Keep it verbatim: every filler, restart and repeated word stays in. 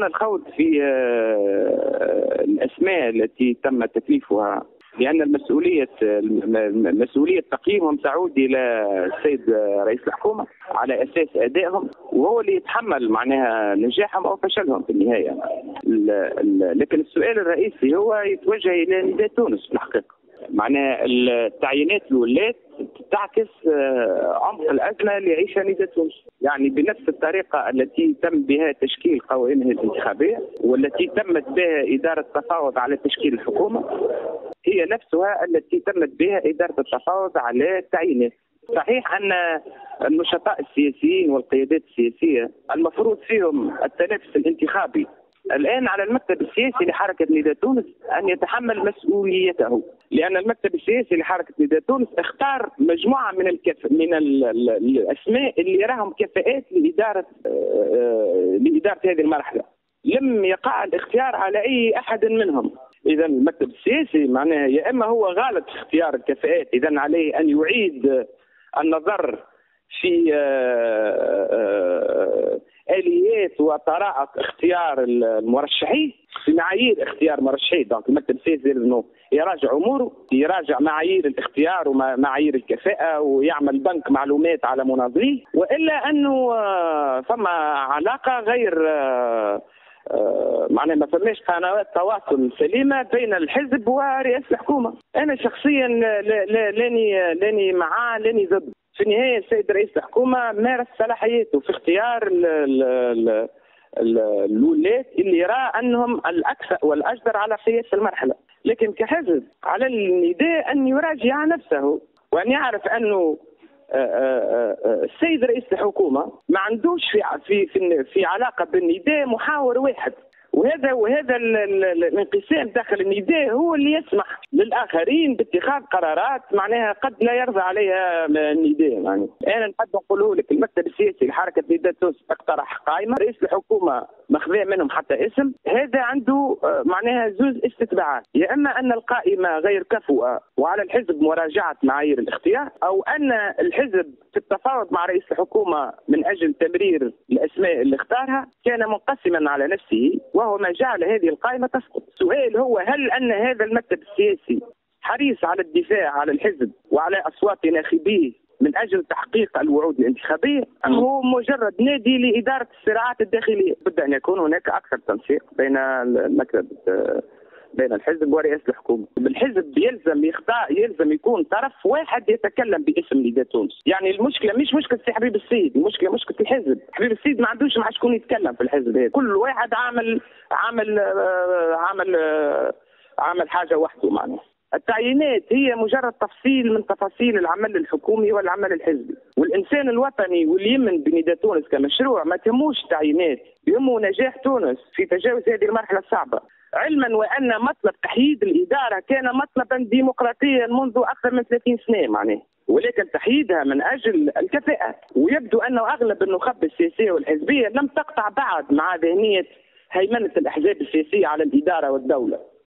دون الخوض في الأسماء التي تم تكليفها، لأن المسؤولية مسؤولية تقييمهم تعود إلى السيد رئيس الحكومة على أساس أدائهم، وهو اللي يتحمل معناها نجاحهم أو فشلهم في النهاية. لكن السؤال الرئيسي هو يتوجه إلى نداء تونس في الحقيقة. معناها التعيينات الولات تعكس عمق الأزمة اللي يعيشها نداء تونس، يعني بنفس الطريقة التي تم بها تشكيل قوائمها الانتخابية والتي تمت بها إدارة التفاوض على تشكيل الحكومة، هي نفسها التي تمت بها إدارة التفاوض على التعيينات. صحيح أن النشطاء السياسيين والقيادات السياسية المفروض فيهم التنافس الانتخابي، الآن على المكتب السياسي لحركة نداء تونس أن يتحمل مسؤوليته، لأن المكتب السياسي لحركة نداء تونس اختار مجموعة من الكف... من ال... ال... الأسماء اللي يراهم كفاءات لإدارة آه... لإدارة هذه المرحلة. لم يقع الاختيار على أي أحد منهم. إذا المكتب السياسي معناه يا إما هو غلط في اختيار الكفاءات، إذا عليه أن يعيد النظر في آليات وطرائق اختيار المرشحين، في معايير اختيار مرشحين. دونك المكتب السياسي انه يراجع اموره، يراجع معايير الاختيار ومعايير الكفاءه، ويعمل بنك معلومات على مناظريه، والا انه ثم علاقه غير معناها ما فماش قنوات تواصل سليمه بين الحزب ورئاسه الحكومه. انا شخصيا لاني لاني معاه لاني ضد. في النهايه السيد رئيس الحكومه مارس صلاحياته في اختيار الولات اللي يرى انهم الاكثر والاجدر على قياس المرحله، لكن كحزب على النداء ان يراجع نفسه وان يعرف انه السيد رئيس الحكومه ما عندوش في في في علاقه بالنداء محاور واحد، وهذا وهذا الانقسام داخل النداء هو اللي يسمح للاخرين باتخاذ قرارات معناها قد لا يرضى عليها النداء. يعني انا نحب نقوله لك المكتب السياسي لحركه نداء تونس اقترح قائمه، رئيس الحكومه مخذي منهم حتى اسم، هذا عنده معناها زوز استتباعات، يا اما ان القائمه غير كفؤه وعلى الحزب مراجعه معايير الاختيار، او ان الحزب في التفاوض مع رئيس الحكومه من اجل تمرير الاسماء اللي اختارها كان منقسما على نفسه، وهو ما جعل هذه القائمه تسقط. السؤال هو هل ان هذا المكتب السياسي حريص على الدفاع على الحزب وعلى اصوات ناخبيه من اجل تحقيق الوعود الانتخابيه، ام هو مجرد نادي لاداره الصراعات الداخليه؟ بد ان يكون هناك اكثر تنسيق بين المكتب بين الحزب ورئاسه الحكومه. الحزب يلزم يختار يلزم يكون طرف واحد يتكلم باسم نداء تونس. يعني المشكله مش مشكله سي حبيب السيد، المشكله مشكله الحزب. حبيب السيد ما عندوش مع شكون يتكلم في الحزب هذا، كل واحد عامل عامل عامل عامل حاجه وحده. معناها التعيينات هي مجرد تفصيل من تفاصيل العمل الحكومي والعمل الحزبي، والإنسان الوطني واللي يمن بنداء تونس كمشروع ما تهموش تعيينات، يهمه نجاح تونس في تجاوز هذه المرحلة الصعبة، علما وأن مطلب تحييد الإدارة كان مطلبا ديمقراطيا منذ أكثر من ثلاثين سنة معناه، ولكن تحييدها من أجل الكفاءة. ويبدو أنه أغلب النخب السياسية والحزبية لم تقطع بعد مع ذهنية هيمنة الأحزاب السياسية على الإدارة والدولة.